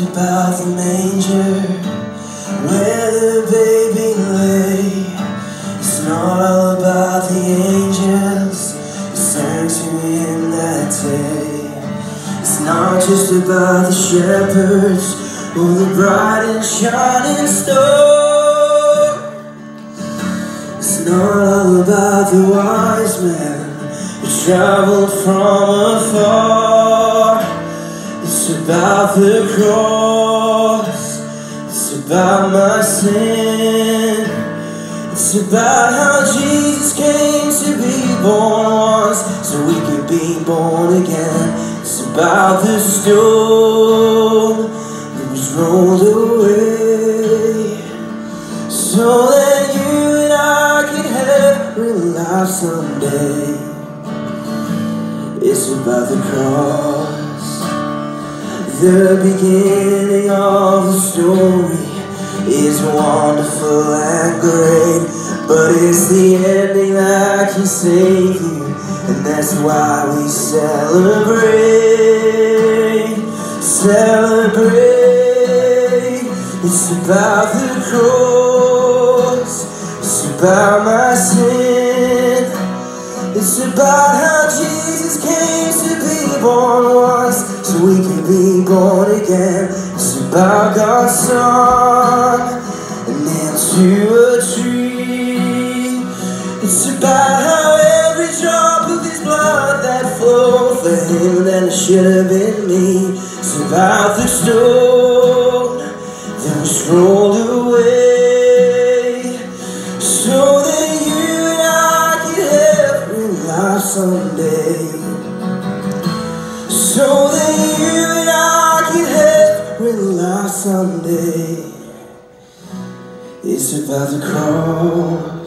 about the manger where the baby lay. It's not all about the angels who sang to him that day. It's not just about the shepherds or the bright and shining star. It's not all about the wise men who traveled from afar. It's about the cross, it's about my sin. It's about how Jesus came to be born once so we could be born again. It's about the stone that was rolled away so that you and I could have real life someday. It's about the cross. The beginning of the story is wonderful and great, but it's the ending that can save you, and that's why we celebrate. Celebrate. It's about the cross, it's about my sin. It's about how Jesus came to be born once so we can be born again. It's about God's Son and nailed to a tree. It's about how every drop of his blood that flowed for him then it should have been me. It's about the stone that was rolled away so that you and I could have real life someday. So that you and I can have real life someday. It's about the cross.